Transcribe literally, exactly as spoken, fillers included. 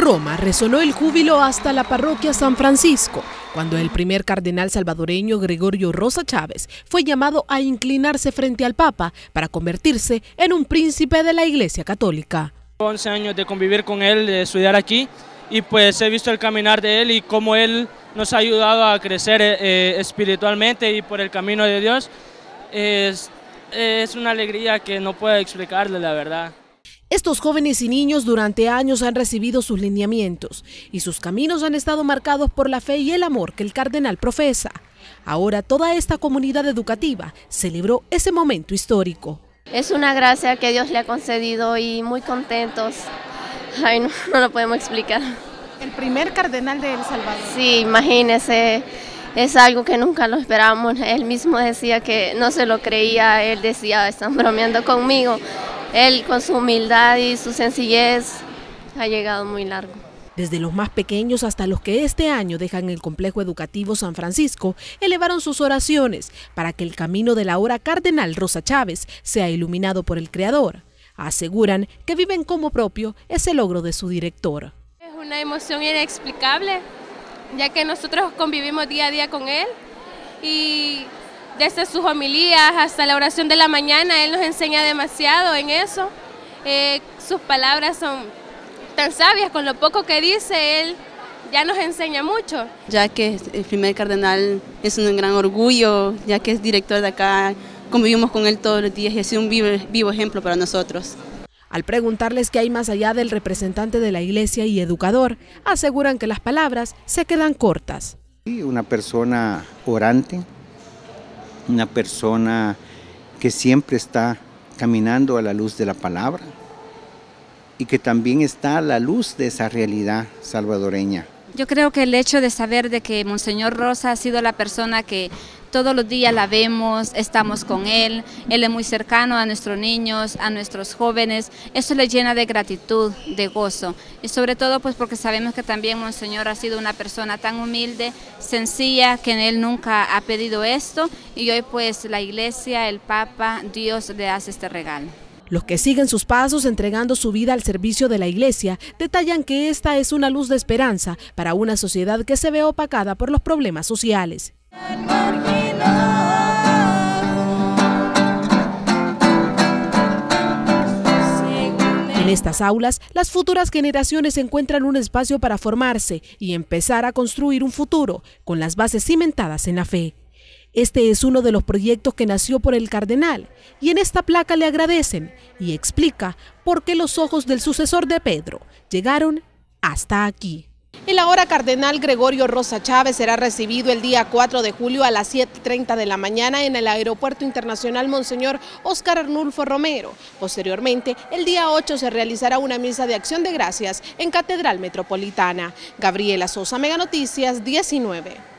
Roma resonó el júbilo hasta la parroquia San Francisco, cuando el primer cardenal salvadoreño Gregorio Rosa Chávez fue llamado a inclinarse frente al Papa para convertirse en un príncipe de la Iglesia Católica. once años de convivir con él, de estudiar aquí, y pues he visto el caminar de él y cómo él nos ha ayudado a crecer eh, espiritualmente y por el camino de Dios. Es, es una alegría que no puedo explicarle, la verdad. Estos jóvenes y niños durante años han recibido sus lineamientos y sus caminos han estado marcados por la fe y el amor que el cardenal profesa. Ahora toda esta comunidad educativa celebró ese momento histórico. Es una gracia que Dios le ha concedido y muy contentos. Ay, no, no lo podemos explicar. El primer cardenal de El Salvador. Sí, imagínese, es algo que nunca lo esperábamos. Él mismo decía que no se lo creía, él decía, están bromeando conmigo. Él con su humildad y su sencillez ha llegado muy largo. Desde los más pequeños hasta los que este año dejan el complejo educativo San Francisco, elevaron sus oraciones para que el camino del ahora cardenal Rosa Chávez sea iluminado por el Creador. Aseguran que viven como propio ese logro de su director. Es una emoción inexplicable, ya que nosotros convivimos día a día con él y desde sus homilías hasta la oración de la mañana, él nos enseña demasiado en eso. Eh, sus palabras son tan sabias, con lo poco que dice, él ya nos enseña mucho. Ya que el primer cardenal es un gran orgullo, ya que es director de acá, convivimos con él todos los días y ha sido un vivo, vivo ejemplo para nosotros. Al preguntarles qué hay más allá del representante de la iglesia y educador, aseguran que las palabras se quedan cortas. Una persona orante, una persona que siempre está caminando a la luz de la palabra y que también está a la luz de esa realidad salvadoreña. Yo creo que el hecho de saber de que Monseñor Rosa ha sido la persona que todos los días la vemos, estamos con él, él es muy cercano a nuestros niños, a nuestros jóvenes, eso le llena de gratitud, de gozo, y sobre todo pues porque sabemos que también Monseñor ha sido una persona tan humilde, sencilla, que en él nunca ha pedido esto, y hoy pues la Iglesia, el Papa, Dios le hace este regalo. Los que siguen sus pasos entregando su vida al servicio de la Iglesia detallan que esta es una luz de esperanza para una sociedad que se ve opacada por los problemas sociales. En estas aulas, las futuras generaciones encuentran un espacio para formarse y empezar a construir un futuro con las bases cimentadas en la fe. Este es uno de los proyectos que nació por el cardenal y en esta placa le agradecen y explica por qué los ojos del sucesor de Pedro llegaron hasta aquí. El ahora cardenal Gregorio Rosa Chávez será recibido el día cuatro de julio a las siete y treinta de la mañana en el Aeropuerto Internacional Monseñor Óscar Arnulfo Romero. Posteriormente, el día ocho se realizará una misa de acción de gracias en Catedral Metropolitana. Gabriela Sosa, Mega Noticias diecinueve.